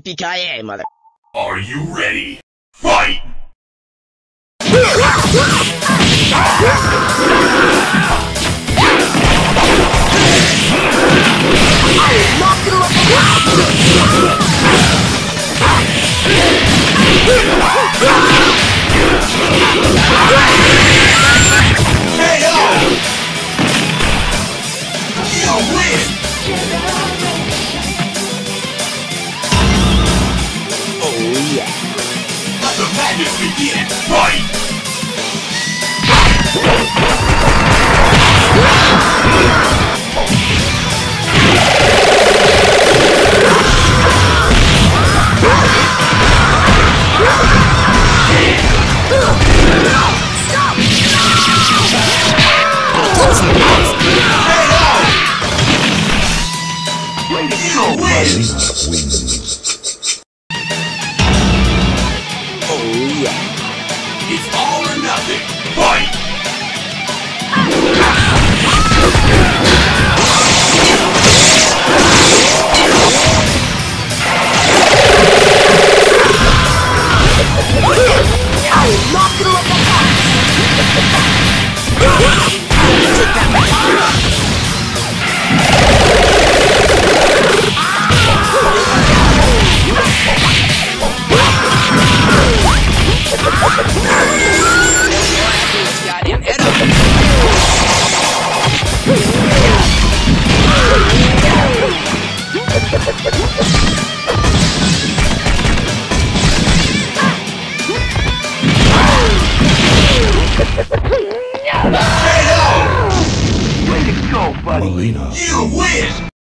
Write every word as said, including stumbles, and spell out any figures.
Yippee-ki-yay, mother... Are you ready? Fight! K O! You win! Oh, yeah. Let the madness begin! Fight! Oh, yeah. It's all or nothing! Fight! Mileena. You win!